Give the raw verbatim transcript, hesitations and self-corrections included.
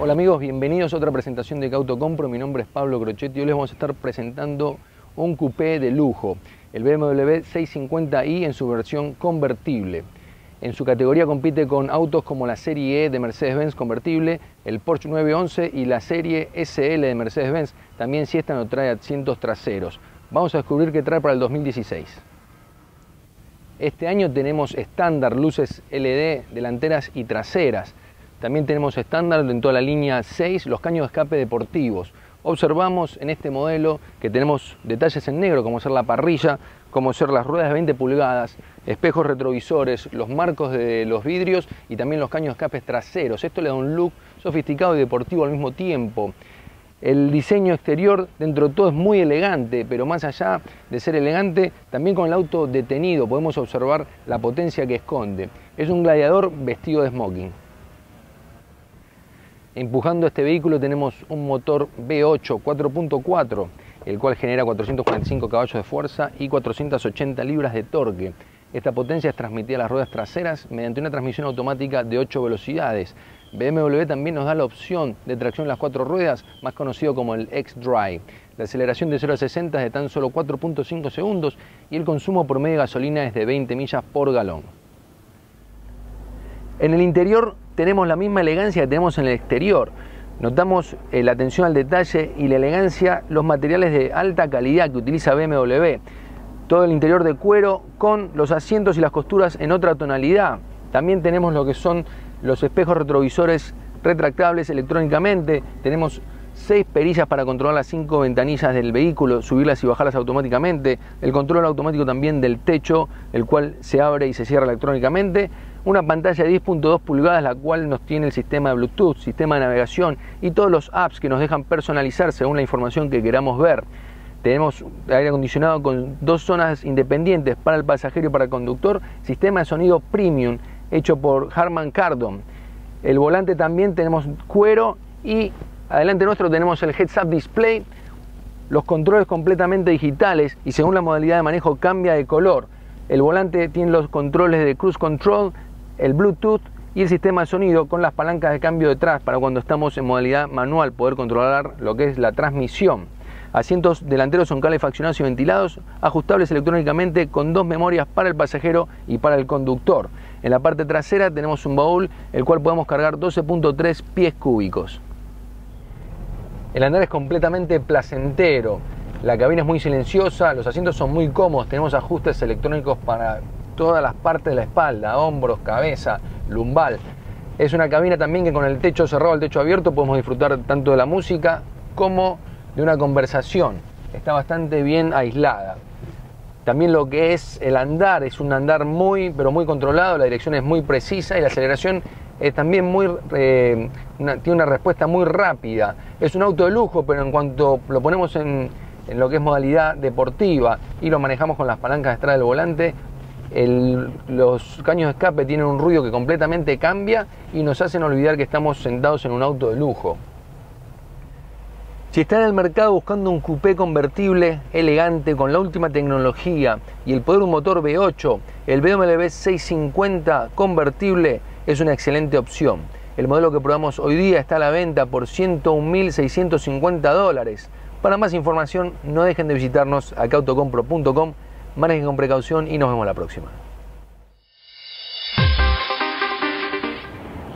Hola amigos, bienvenidos a otra presentación de Que Auto Compro. Mi nombre es Pablo Crochetti y hoy les vamos a estar presentando un coupé de lujo, el B M W seiscientos cincuenta i en su versión convertible. En su categoría compite con autos como la serie E de Mercedes-Benz convertible, el Porsche nueve once y la serie S L de Mercedes-Benz. También si esta no trae asientos traseros. Vamos a descubrir qué trae para el dos mil dieciséis. Este año tenemos estándar luces L E D delanteras y traseras. También tenemos estándar en toda la línea seis los caños de escape deportivos. Observamos en este modelo que tenemos detalles en negro, como ser la parrilla, como ser las ruedas de veinte pulgadas, espejos retrovisores, los marcos de los vidrios y también los caños de escape traseros. Esto le da un look sofisticado y deportivo al mismo tiempo. El diseño exterior dentro de todo es muy elegante, pero más allá de ser elegante, también con el auto detenido podemos observar la potencia que esconde. Es un gladiador vestido de smoking. Empujando este vehículo tenemos un motor V ocho cuatro punto cuatro, el cual genera cuatrocientos cuarenta y cinco caballos de fuerza y cuatrocientas ochenta libras de torque. Esta potencia es transmitida a las ruedas traseras mediante una transmisión automática de ocho velocidades. B M W también nos da la opción de tracción en las cuatro ruedas, más conocido como el X-Drive. La aceleración de cero a sesenta es de tan solo cuatro punto cinco segundos y el consumo promedio de gasolina es de veinte millas por galón. En el interior tenemos la misma elegancia que tenemos en el exterior. Notamos eh, la atención al detalle y la elegancia, los materiales de alta calidad que utiliza B M W. Todo el interior de cuero con los asientos y las costuras en otra tonalidad. También tenemos lo que son los espejos retrovisores retractables electrónicamente. Tenemos seis perillas para controlar las cinco ventanillas del vehículo, subirlas y bajarlas automáticamente. El control automático también del techo, el cual se abre y se cierra electrónicamente. Una pantalla de diez punto dos pulgadas, la cual nos tiene el sistema de Bluetooth, sistema de navegación y todos los apps que nos dejan personalizar según la información que queramos ver. Tenemos aire acondicionado con dos zonas independientes para el pasajero y para el conductor, sistema de sonido premium hecho por Harman Kardon. El volante también tenemos cuero y adelante nuestro tenemos el heads-up display, los controles completamente digitales y según la modalidad de manejo cambia de color. El volante tiene los controles de cruise control, el Bluetooth y el sistema de sonido con las palancas de cambio detrás para cuando estamos en modalidad manual poder controlar lo que es la transmisión. Asientos delanteros son calefaccionados y ventilados, ajustables electrónicamente con dos memorias para el pasajero y para el conductor. En la parte trasera tenemos un baúl, el cual podemos cargar doce punto tres pies cúbicos. El andar es completamente placentero, la cabina es muy silenciosa, los asientos son muy cómodos, tenemos ajustes electrónicos para todas las partes de la espalda, hombros, cabeza, lumbar. Es una cabina también que con el techo cerrado, el techo abierto, podemos disfrutar tanto de la música como de una conversación. Está bastante bien aislada. También lo que es el andar, es un andar muy, pero muy controlado, la dirección es muy precisa y la aceleración es también muy, eh, una, tiene una respuesta muy rápida. Es un auto de lujo, pero en cuanto lo ponemos en, en lo que es modalidad deportiva y lo manejamos con las palancas detrás del volante, el, los caños de escape tienen un ruido que completamente cambia y nos hacen olvidar que estamos sentados en un auto de lujo. Si está en el mercado buscando un coupé convertible elegante con la última tecnología y el poder de un motor V ocho, el B M W seiscientos cincuenta convertible es una excelente opción. El modelo que probamos hoy día está a la venta por ciento un mil seiscientos cincuenta dólares. Para más información no dejen de visitarnos a que auto compro punto com. Manejen con precaución y nos vemos la próxima.